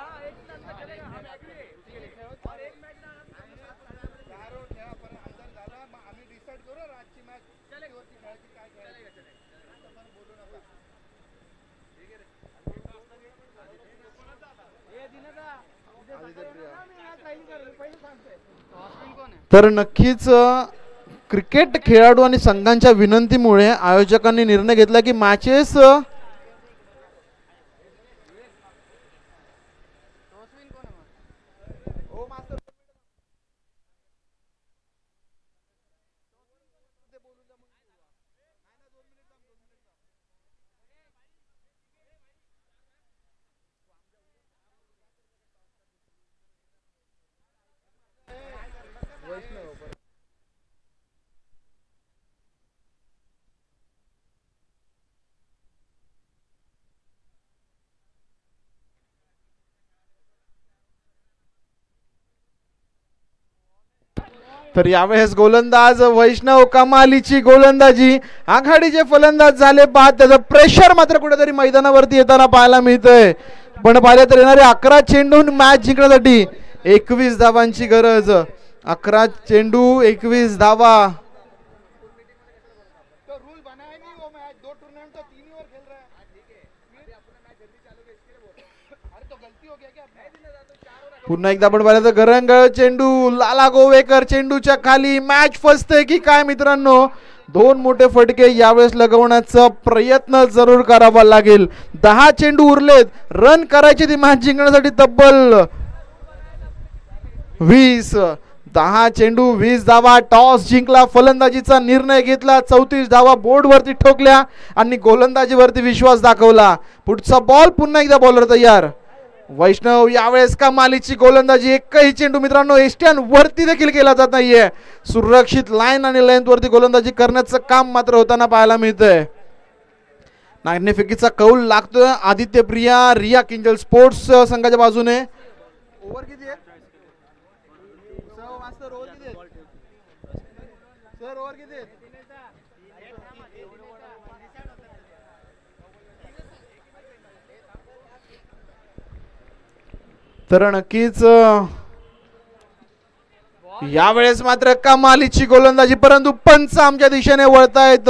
तर नक्कीच क्रिकेट खेळाडू आणि संघांच्या विनंतीमुळे आयोजकांनी निर्णय घेतला की मॅचेस तर यावेळेस गोलंदाज वैष्णव कमालीची गोलंदाजी. आघाडीचे फलंदाज झाले बाद. त्याचं प्रेशर मात्र कुठेतरी मैदानावरती येताना पाहायला मिळतंय. पण पाहिलं तर येणारे अकरा चेंडून मॅच जिंकण्यासाठी एकवीस धावांची गरज. अकरा चेंडू एकवीस धावा. पुन्हा एकदा आपण पाहिलं तर गरंग चेंडू. लाला गोवेकर चेंडूच्या खाली. मॅच फसते की काय मित्रांनो. दोन मोठे फटके यावेळेस लगवण्याचा प्रयत्न जरूर करावा लागेल. दहा चेंडू उरलेत. रन करायचे ती मॅच जिंकण्यासाठी तब्बल वीस. दहा चेंडू वीस धावा. टॉस जिंकला. फलंदाजीचा निर्णय घेतला. चौतीस धावा बोर्डवरती ठोकल्या आणि गोलंदाजीवरती विश्वास दाखवला. पुढचा बॉल. पुन्हा एकदा बॉलर तयार. वैष्णव यावेळेस कमालीची गोलंदाजी. एकही चेंडू मित्रांनो एस्ट्यान वरती देखील केला जात नाहीये. सुरक्षित लाईन आणि लेंथ वरती गोलंदाजी करण्याचं काम मात्र होताना पाहायला मिळतंय. नाणेफेकीचा कौल लागतोय आदित्य प्रिया रिया किंजल स्पोर्ट्स संघाच्या बाजूने. ओव्हर किती आहे सर? ओव्हर किती आहे सर? ओव्हर किती आहे? तर नक्कीच यावेळेस मात्र कमालीची गोलंदाजी. परंतु पंच आमच्या दिशेने वळतायत.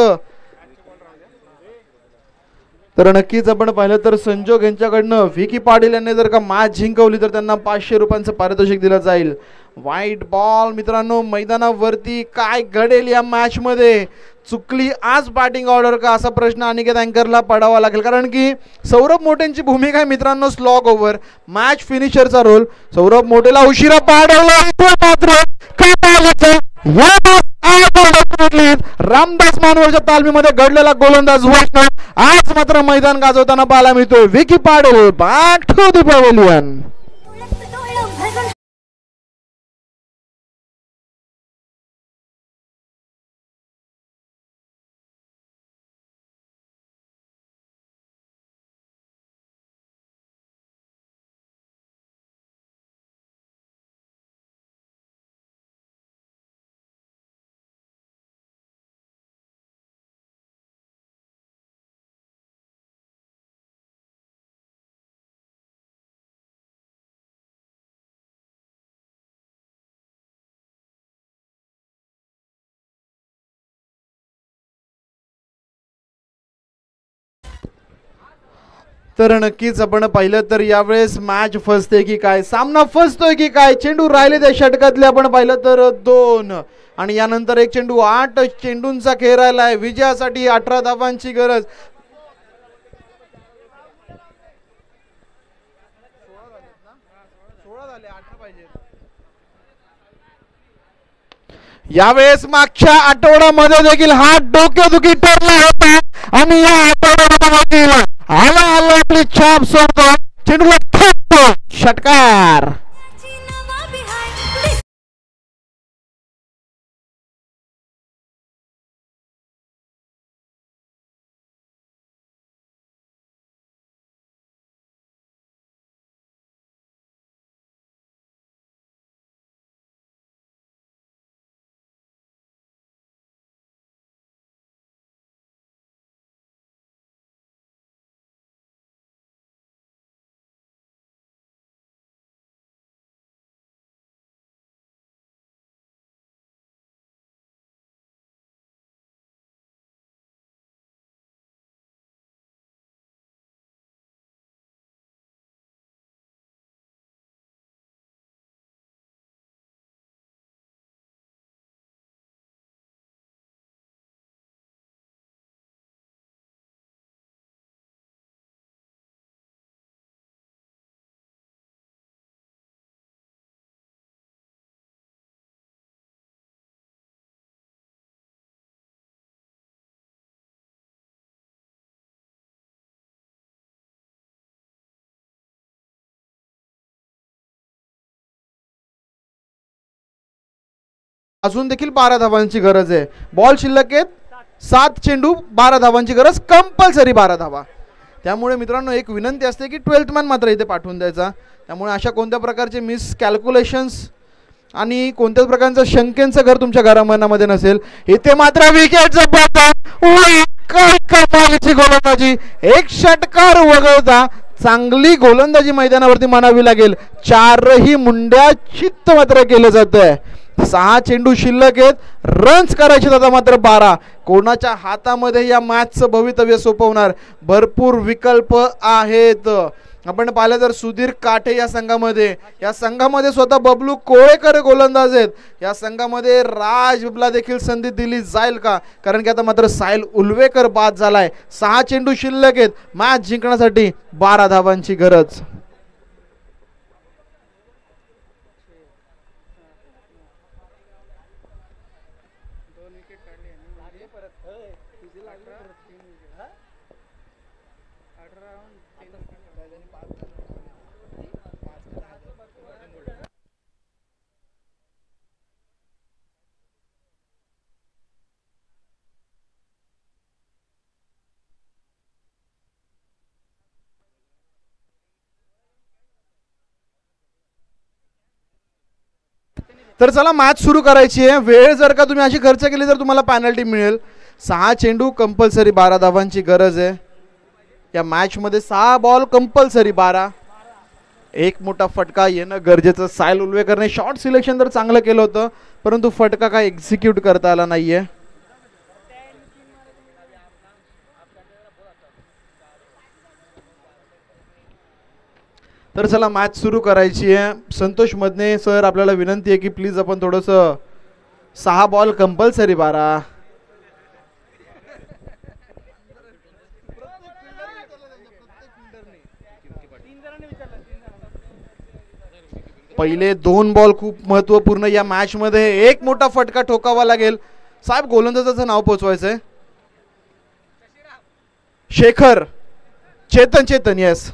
तर नक्कीच आपण पाहिलं तर संजोग यांच्याकडनं विकी पाटील यांनी जर का मॅच जिंकवली तर त्यांना पाचशे रुपयांचं पारितोषिक दिलं जाईल. व्हाईट बॉल मित्रांनो. मैदानावरती काय घडेल या मॅच मध्ये. चुकली आज बॅटिंग ऑर्डर का असा प्रश्न अनिकेत अँकरला पडावा लागेल. कारण की सौरभ मोटेंची भूमिका आहे मित्रांनो स्लॉग ओव्हर. मॅच फिनिशरचा रोल. सौरभ मोटेला उशिरा पाडवला मात्र रामदास मानवरच्या तालमीमध्ये घडलेला गोलंदाज वैष्णव आज मात्र मैदान गाजवताना पाहायला मिळतोय. Vicky Patil back to the pavilion. तर नक्कीच आपण पाहिलं तर यावेळेस मॅच फसते की काय. सामना फसतोय की काय. चेंडू राहिले त्या षटकातले आपण पाहिलं तर दोन आणि यानंतर एक चेंडू. आठ चेंडूंचा खेळ राहिलाय. विजयासाठी अठरा धावांची गरज. यावेळेस मागच्या आठवड्यामध्ये देखील हा डोकेदुखी ठरला होता आणि या आठवड्यात आला आला आपली छाप सोडतो चेंडूला ठोकतो षटकार. अजून देखील बारा धावांची गरज आहे. बॉल शिल्लक आहेत सात चेंडू बारा धावांची गरज कंपल्सरी बारा धावा. त्यामुळे मित्रांनो एक विनंती असते की ट्वेल्थ मॅन मात्र इथे पाठवून द्यायचा. त्यामुळे अशा कोणत्या प्रकारचे मिस कॅल्क्युलेशन्स आणि कोणत्याच प्रकारचं शंकेचं घर तुमच्या घरामनामध्ये नसेल. इथे मात्र विकेटचं काय कमालीची गोलंदाजी एक षटकार वगळता चांगली गोलंदाजी मैदानावरती म्हणावी लागेल. चारही मुंड्या चित्त मात्र केलं जात आहे. सहा चेंडू शिल्लक आहेत. रन्स करायचे आता मात्र बारा. कोणाच्या हातामध्ये या मॅचचं भवितव्य सोपवणार भरपूर विकल्प आहेत. आपण पाहिलं तर सुधीर काठे या संघामध्ये या संघामध्ये स्वतः बबलू कोळेकर गोलंदाज आहेत. या संघामध्ये राजला देखील संधी दिली जाईल का, कारण की आता मात्र साहिल उलवेकर बाद झालाय. सहा चेंडू शिल्लक आहेत. मॅच जिंकण्यासाठी बारा धावांची गरज. तर चला मॅच सुरू करायची आहे. वेळ जर का तुम्ही अशी खर्च केली तर तुम्हाला पॅनल्टी मिळेल. सहा चेंडू कंपल्सरी बारा धावांची गरज आहे. या मॅच मध्ये सहा बॉल कंपल्सरी बारा. एक मोठा फटका येणं गरजेचं. साहिल उलवेकरने शॉट सिलेक्शन तर चांगलं केलं होतं, परंतु फटका काय एक्झिक्यूट करता आला नाहीये. तर चला मॅच सुरू करायची आहे. संतोष मदने सर आपल्याला विनंती आहे की प्लीज आपण थोडंसं सहा बॉल कंपल्सरी बारा. पहिले दोन बॉल खूप महत्वपूर्ण या मॅच मध्ये. एक मोठा फटका ठोकावा लागेल. साहेब गोलंदाजाचं नाव पोहोचवायचंय. शेखर चेतन चेतन येस.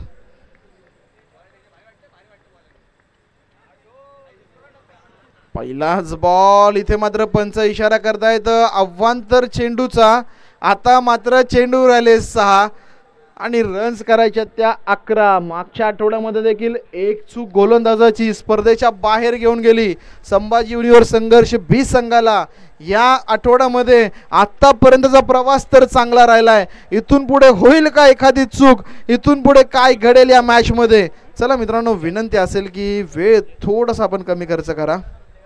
पहिलाच बॉल. इथे मात्र पंच इशारा करतायत अव्वांतर चेंडूचा. आता मात्र चेंडू राहिले सहा आणि रन्स करायच्या त्या अकरा. मागच्या आठवड्यामध्ये देखील एक चूक गोलंदाजाची स्पर्धेच्या बाहेर घेऊन गेली संभाजी युनिव्हर्स संघर्ष बी संघाला. या आठवड्यामध्ये आतापर्यंतचा प्रवास तर चांगला राहिलाय. इथून पुढे होईल का एखादी चूक, इथून पुढे काय घडेल या मॅच मध्ये. चला मित्रांनो विनंती असेल की वेळ थोडासा आपण कमी खर्च करा.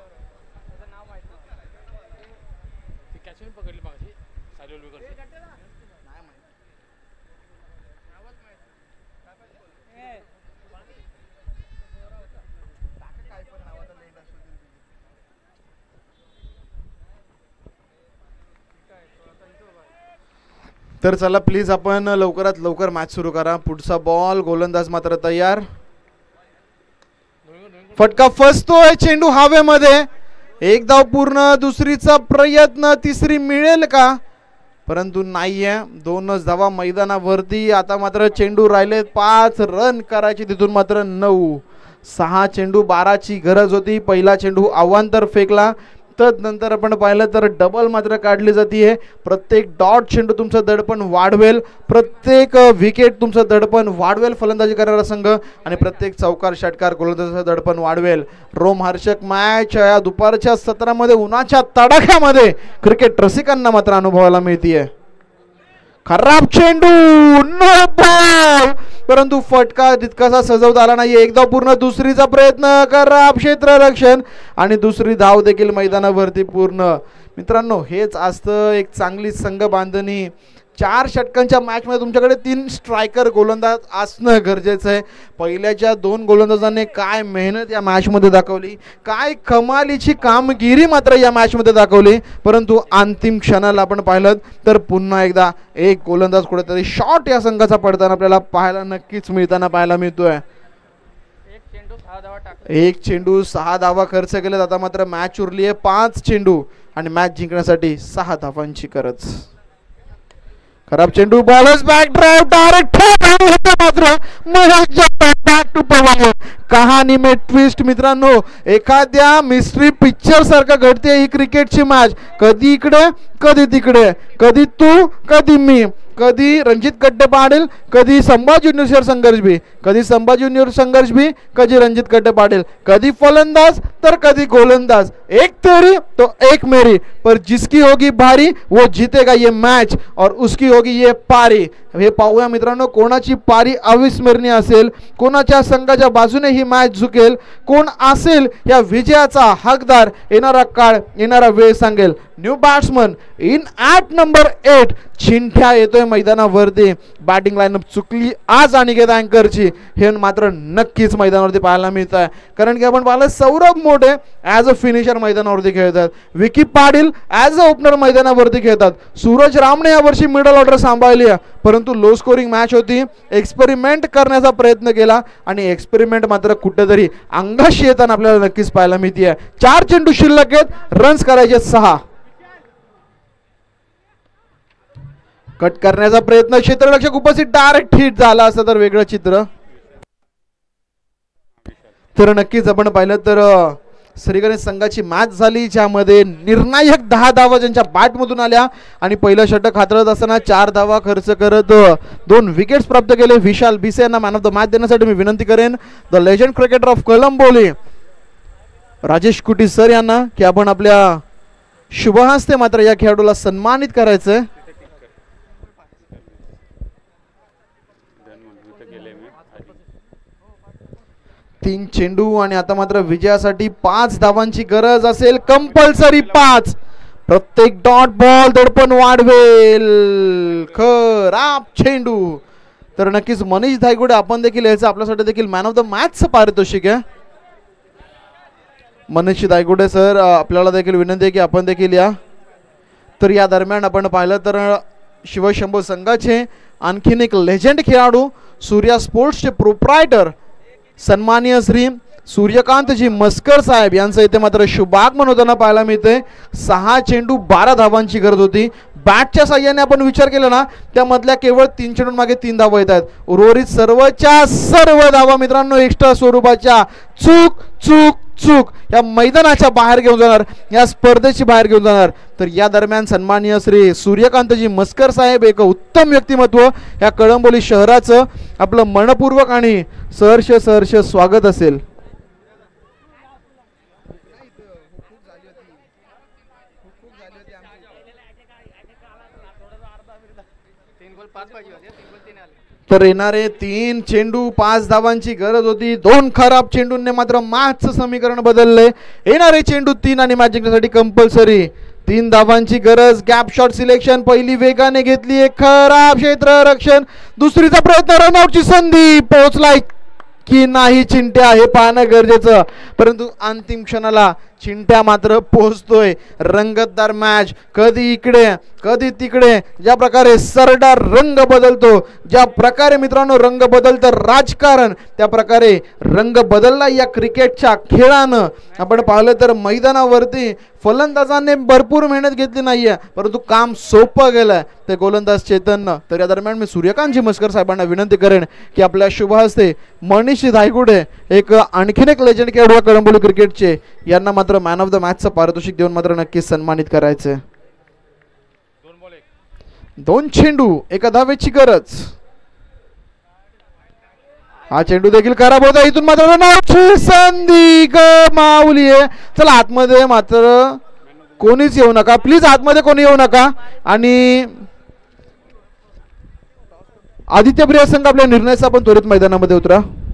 तर चला प्लीज आपण लवकरात लवकर मॅच सुरू करा. पुढचा बॉल. गोलंदाज मात्र तयार. फटका फसतोय. चेंडू हवेमध्ये. एक धाव पूर्ण. दुसरीचा प्रयत्न. तिसरी मिळेल का. परंतु नाहीये. दोनच धावा मैदानावरती. आता मात्र चेंडू राहिले पाच रन करायचे, तिथून मात्र नऊ. सहा चेंडू बाराची गरज होती. पहिला चेंडू अवांतर फेकला, तदनंतर आपण पाहिलं तर डबल मात्र काढली जाते. प्रत्येक डॉट चेंडू तुमचं दडपण वाढवेल, प्रत्येक विकेट तुमचं दडपण वाढवेल फलंदाजी करणारा संघ, आणि प्रत्येक चौकार षटकार गोलंदाजाचं दडपण वाढवेल. रोमहर्षक मॅच या दुपारच्या सत्रामध्ये उन्हाच्या तडाख्यामध्ये क्रिकेट रसिकांना मात्र अनुभवायला मिळतीये. खराब चेंडू, नो बॉल, परंतु फटका तितकासा सजवता आला नाही. एकदा पूर्ण दुसरीचा प्रयत्न, खराब क्षेत्ररक्षण, आणि दुसरी धाव देखील मैदानावरती पूर्ण. मित्रांनो, हेच असतं एक चांगली संघ बांधणी. चार षटकांच्या मॅचमध्ये तुमच्याकडे तीन स्ट्रायकर गोलंदाज असणं गरजेचं आहे. पहिल्याच्या दोन गोलंदाजांनी काय मेहनत या मॅचमध्ये दाखवली, काय कमालीची कामगिरी मात्र या मॅचमध्ये दाखवली, परंतु अंतिम क्षणाला आपण पाहिलं तर पुन्हा एकदा एक गोलंदाज कुठेतरी शॉट या संघाचा पडताना आपल्याला पाहायला नक्कीच मिळताना पाहायला मिळतोय. एक चेंडू सहा धावा खर्च केले. आता मात्र मॅच उरली आहे पाच चेंडू, आणि मॅच जिंकण्यासाठी सहा धावांची गरज. खराब चेंडू, बॉलर्स बॅक ड्राइव, डायरेक्ट मात्र बॅक टू पवन. कहाणी में ट्विस्ट मित्रांनो, एखाद्या मिस्ट्री पिक्चर सारखं घडते ही क्रिकेटची मॅच. कधी इकडे कधी तिकडे, कधी तू कधी मी, कधी रणजित कट्टे पाटील, कधी संभाजी ज्युनियर संघर्ष भी, कधी संभाजी ज्युनियर संघर्ष भी, कधी रणजित कट्टे पाटील, कधी फलंदाज तर कधी गोलंदाज. एक तेरी तो एक मेरी, पर जिसकी होगी भारी वो जीतेगा ये मैच, और उसकी होगी ये पारी. हे पाहूया मित्रांनो, कोणाची पारी अविस्मरणीय असेल, कोणाच्या संघाच्या बाजूने ही मॅच झुकेल, कोण असेल या विजयाचा हकदार. येणारा काळ येणारा वेळ सांगेल. New batsman in at number eight, चिंठ्या येतोय मैदानावरती. बॅटिंग लाईनअप चुकली आज अनिकेत अँकरची, हे मात्र नक्कीच मैदानावरती पाहायला मिळत आहे. कारण की आपण पाहिलं सौरभ मोठे ॲज अ फिनिशर मैदानावरती खेळतात, Vicky Patil as a opener मैदानावरती खेळतात, सूरज रामने यावर्षी मिडल ऑर्डर सांभाळली आहे, परंतु लो स्कोरिंग मॅच होती. एक्सपेरिमेंट करण्याचा प्रयत्न केला, आणि एक्सपेरिमेंट मात्र कुठेतरी अंगाशी येताना आपल्याला नक्कीच पाहायला मिळते. चार चेंडू शिल्लक आहेत, रन्स करायचे सहा. कट करण्याचा प्रयत्न, क्षेत्ररक्षक उपस्थित, डायरेक्ट हिट झाला असता तर वेगळं चित्र. तर नक्कीच आपण पाहिलं तर श्रीगणेश संघाची मॅच झाली, ज्यामध्ये निर्णायक दहा धावा ज्यांच्या बॅटमधून आल्या, आणि पहिलं षटक हातळत असताना चार धावा खर्च करत दोन विकेट्स प्राप्त केले. विशाल बिसे यांना मॅन ऑफ द मॅच देण्यासाठी मी विनंती करेन the legend cricketer of Kalamboli Rajesh Kutty sir यांना की आपण आपल्या शुभहस्ते मात्र या खेळाडूला सन्मानित करायचंय. तीन चेंडू, आणि आता मात्र विजयासाठी पाच धावांची गरज असेल, कंपल्सरी पाच. प्रत्येक डॉट बॉल दडपण वाढवेल. खराब चेंडू, तर नक्कीच मनीष धायगुडे आपण देखील यायचं आपल्यासाठी देखील मॅन ऑफ द मॅचचं पारितोषिक आहे. मनीष धायगुडे सर आपल्याला देखील विनंती आहे की आपण देखील या. तर या दरम्यान आपण पाहिलं तर शिवशंभो संघाचे आणखीन एक लेजंड खेळाडू, सूर्या स्पोर्ट्सचे प्रोप्रायटर सन्माननीय श्री सूर्यकांतजी मस्कर साहेब यांचं इथे मात्र शुभागमन होताना पाहायला मिळते. सहा चेंडू बारा धावांची गरज होती. बॅटच्या साह्याने आपण विचार केला ना, त्यामधल्या केवळ तीन चेंडू मागे तीन धावा येत आहेत. उर्वरित सर्वच्या सर्व धावा मित्रांनो एक्स्ट्रा स्वरूपाच्या. चूक चूक चूक या मैदानाच्या बाहेर घेऊन जाणार, या स्पर्धेची बाहेर घेऊन जाणार. तर या दरम्यान सन्माननीय श्री सूर्यकांतजी मस्कर साहेब एक उत्तम व्यक्तिमत्व या कळंबोली शहराचं आपलं मनपूर्वक आणि सहर्ष सहर्ष स्वागत असेल. तर येणारे तीन चेंडू पाच धावांची गरज होती. दोन खराब चेंडूंनी मात्र मॅचचं समीकरण बदलले. येणारे चेंडू तीन आणि मॅच जिंकण्यासाठी कंपल्सरी तीन धावांची गरज. गॅप शॉट सिलेक्शन पहिली वेगाने घेतली. एक खराब क्षेत्ररक्षण. दुसरीचा प्रयत्न, रनआउटची संधी. पोहोचलाय की नाही चिंट्या हे पाहणं गरजेचं, परंतु अंतिम क्षणाला चिंट्या मात्र पोहोचतोय. रंगतदार मॅच, कधी इकडे कधी तिकडे, ज्या प्रकारे सरदार रंग बदलतो, ज्या प्रकारे मित्रांनो रंग बदलतं राजकारण, त्या प्रकारे रंग बदलला या क्रिकेटच्या खेळानं. आपण पाहिलं तर मैदानावरती फलंदाजांनी भरपूर मेहनत घेतली नाहीये, परंतु काम सोपं गेलंय ते गोलंदाज चेतननं. तर या दरम्यान मी सूर्यकांत मस्कर साहेबांना विनंती करेन की आपल्या शुभ हस्ते मनीष धायगुडे एक आणखीन एक लेजंड खेळाडू कळंबोली क्रिकेटचे, यांना मात्र मॅन ऑफ द मॅचचं पारितोषिक देऊन मात्र नक्कीच सन्मानित करायचे. दोन चेंडू एका धावेची गरज. हा चेंडू देखील खराब होता. इथून मात्र संधी गमावली आहे. चला आतमध्ये मात्र कोणीच येऊ नका प्लीज, आतमध्ये कोणी येऊ नका. आणि आदित्य प्रिया संघ आपल्या निर्णयाचा आपण त्वरित मैदानामध्ये उतरा.